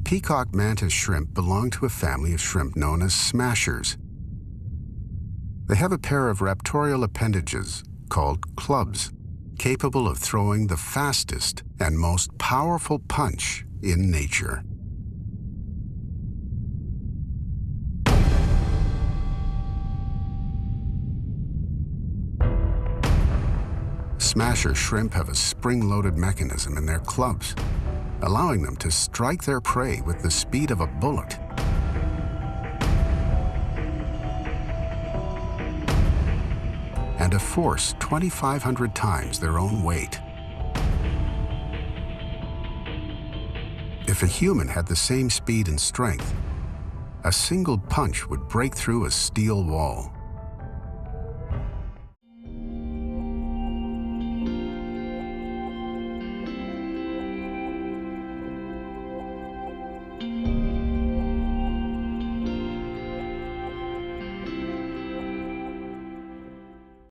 Peacock mantis shrimp belong to a family of shrimp known as smashers. They have a pair of raptorial appendages called clubs, capable of throwing the fastest and most powerful punch in nature. Smasher shrimp have a spring-loaded mechanism in their clubs, allowing them to strike their prey with the speed of a bullet. And a force 2,500 times their own weight. If a human had the same speed and strength, a single punch would break through a steel wall.